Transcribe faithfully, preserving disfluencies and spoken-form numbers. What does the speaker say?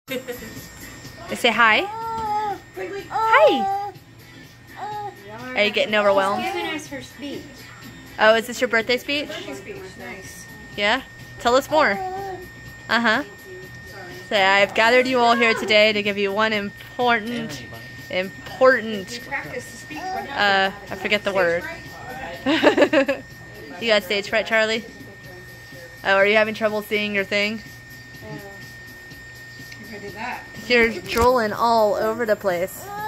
Say hi. Hi. Are you getting overwhelmed? She's giving us her speech. Oh, is this your birthday speech? Birthday speech was nice. Yeah? Tell us more. Uh-huh. Say, I've gathered you all here today to give you one important, important, uh, I forget the word. You got stage fright, Charlie? Oh, are you having trouble seeing your thing? If I did that. You're drooling all over the place.